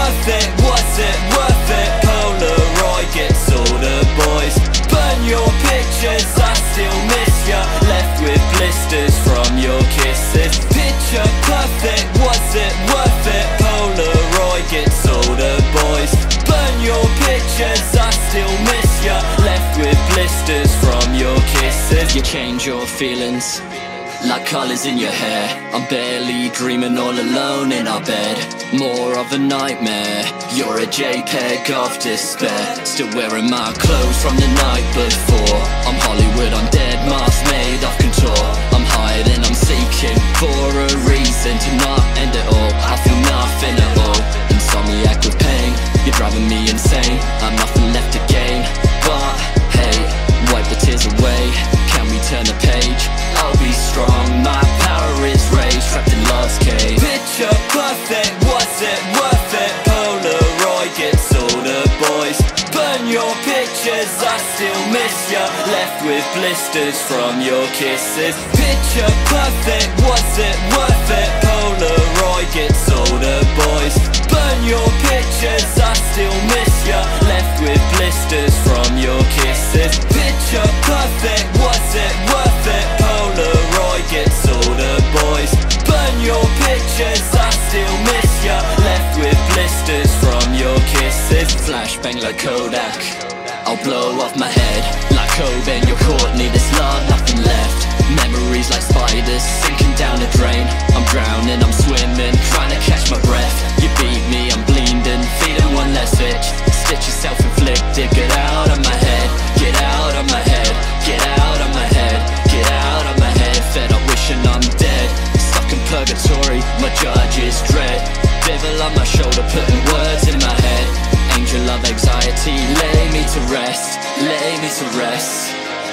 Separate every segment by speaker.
Speaker 1: perfect, was it worth it? Polaroid gets all the boys. Burn your pictures, I still miss ya. Left with blisters from your kisses. Picture perfect, was it worth it? Polaroid gets all the boys. Burn your pictures, I still miss ya. Left with blisters from your kisses. You change your feelings like colours in your hair. I'm barely dreaming all alone in our bed. More of a nightmare. You're a JPEG of despair. Still wearing my clothes from the night before. I'm Hollywood, I'm dead, mask made of contour. I'm hiding, I'm seeking for a reason to not end it all. I feel nothing at all. Insomniac with pain, you're driving me insane. I'm nothing left to gain, but hey, wipe the tears away. Can we turn the page? I'll be strong, my power is rage. Trapped in love's cage. Picture perfect, was it worth it? Polaroid gets all the boys. Burn your pictures, I still miss ya. Left with blisters from your kisses. Picture perfect, was it worth it? Polaroid gets all the boys. Burn your pictures, I still miss ya. Left with blisters from your kisses. Picture perfect, was it worth it? Polaroid gets all the boys. Burn your pictures, I still miss ya. Left with blisters from your kisses. Flashbang like Kodak, I'll blow off my head. Like Cobain, you're Courtney, there's love, nothing left. Memories like spiders, sinking down the drain. I'm drowning, I'm swimming, trying to catch my breath. You beat me, I'm bleeding, feeling one less itch. Stitch is self-inflicted, get out of my head. Get out of my head, get out of my head. Get out of my head, fed up wishing I'm dead. Stuck in purgatory, my judge is dread. Devil on my shoulder, putting words in my head. Angel of anxiety, lay me to rest. Lay me to rest.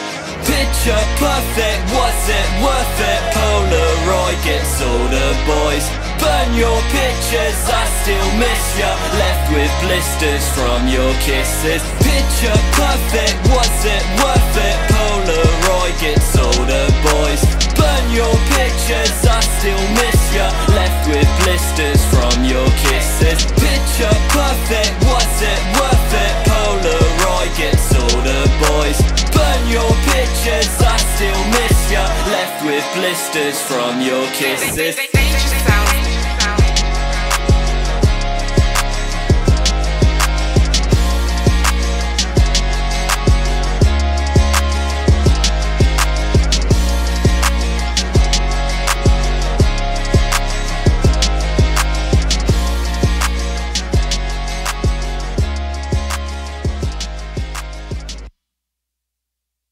Speaker 1: Picture perfect, was it worth it? Polaroid gets all the boys. Burn your pictures, I still miss ya. Left with blisters from your kisses. Picture perfect, was it worth it? Polaroid gets all the boys. Burn your pictures, I still miss ya. Left with blisters from your kisses. Picture perfect, was it worth it? Polaroid gets all the boys. Burn your pictures, I still miss ya. Left with blisters from your kisses.